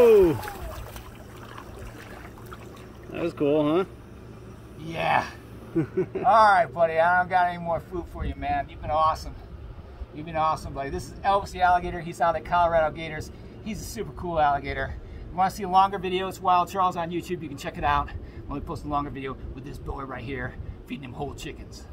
Whoa! That was cool, huh? Yeah. All right, buddy. I don't got any more food for you, man. You've been awesome. You've been awesome, buddy. This is Elvis the Alligator. He's out at Colorado Gators. He's a super cool alligator. If you want to see a longer video, it's Wild Charles on YouTube. You can check it out. I'm only posting a longer video with this boy right here, feeding him whole chickens.